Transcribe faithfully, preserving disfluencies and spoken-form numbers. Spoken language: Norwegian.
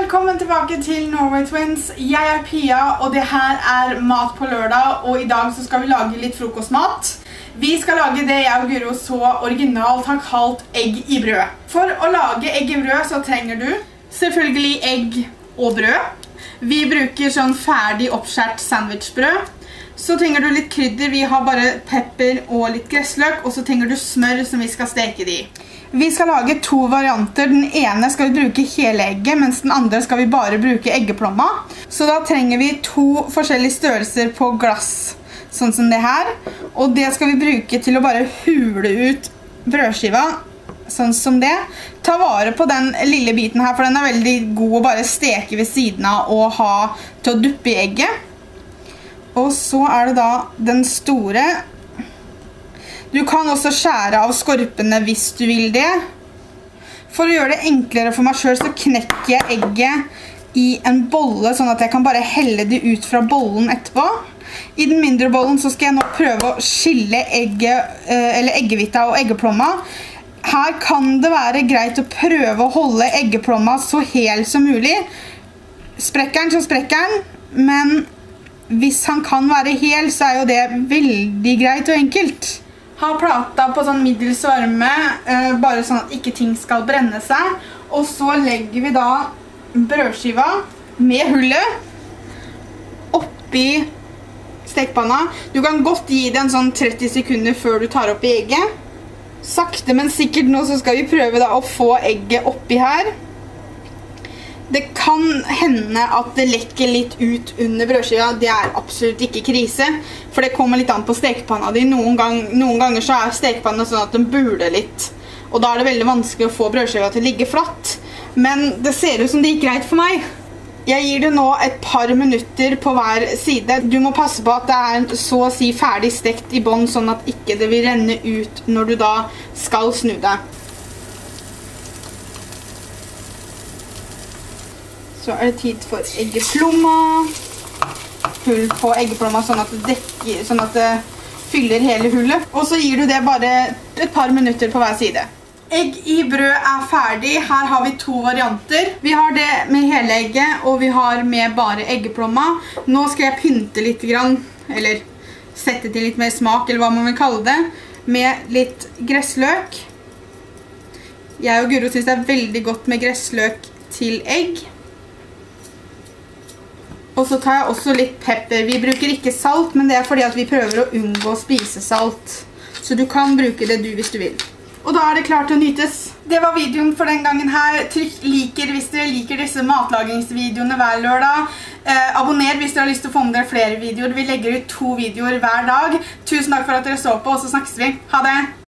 velkommen tilbake til Norway Twins. Jeg er Pia, og det her er mat på lørdag, og i dag så skal vi lage litt frokostmat. Vi skal lage det jeg og Guro så originalt har kalt egg i brød. For å lage egg i brød så trenger du selvfølgelig egg og brød. Vi bruker sånn ferdig oppskjært sandwichbrød. Så trenger du litt krydder, vi har bare pepper og litt gressløk, og så trenger du smør som vi skal steke det i. Vi skal lage to varianter. Den ene skal vi bruke hele egget, mens den andre skal vi bare bruke eggeplomma. Så da trenger vi to forskjellige størrelser på glass, sånn som det her. Og det skal vi bruke til å bare hule ut brødskiva, sånn som det. Ta vare på den lille biten her, for den er veldig god å bare steke ved siden av og ha til å duppe i egget. Og så er det da den store. Du kan også skjære av skorpene hvis du vil det. For å gjøre det enklere for meg selv, så knekker jeg egget i en bolle, sånn at jeg kan bare helle det ut fra bollen etterpå. I den mindre bollen så skal jeg nå prøve å skille egget, eller eggehvita og eggeplomma. Her kan det være greit å prøve å holde eggeplomma så hel som mulig. Sprekker den, så sprekker den, men hvis han kan være hel, så er jo det veldig greit og enkelt. Ha plata på sånn middels varme, bare sånn at ikke ting skal brenne seg. Og så legger vi da brødskiva med hullet oppi stekepanna. Du kan godt gi det en sånn tretti sekunder før du tar oppi egget. Sakte, men sikkert nå så skal vi prøve da å få egget oppi her. Det kan hende at det lekker litt ut under brødskiva. Det er absolutt ikke krise, for det kommer litt an på stekepanna di. Noen, gang, noen ganger så er stekepanna sånn at den buler litt, og da er det veldig vanskelig å få brødskiva til å ligge flatt. Men det ser ut som det gikk greit for meg. Jeg gir det nå et par minutter på hver side. Du må passe på at det er så å si ferdig stekt i bånd, sånn at ikke det vil renne ut når du da skal snu det. Så er det tid for eggeplomma. Hull på eggeplomma sånn at det dekker, sånn at det fyller hele hullet. Og så gir du det bare et par minutter på hver side. Egg i brød er ferdig. Her har vi to varianter. Vi har det med hele egget, og vi har med bare eggeplomma. Nå skal jeg pynte litt grann, eller sette til litt mer smak, eller hva man vil kalle det, med litt gressløk. Jeg og Guro synes det er veldig godt med gressløk til egg. Og så tar jeg også litt pepper. Vi bruker ikke salt, men det er fordi at vi prøver å unngå å spise salt. Så du kan bruke det du hvis du vil. Og da er det klart til å nytes. Det var videoen for den gangen her. Trykk liker hvis dere liker disse matlagingsvideoene hver lørdag. Eh, abonner hvis dere har lyst til å få med dere flere videoer. Vi legger ut to videoer hver dag. Tusen takk for at dere så på, og så snakkes vi. Ha det!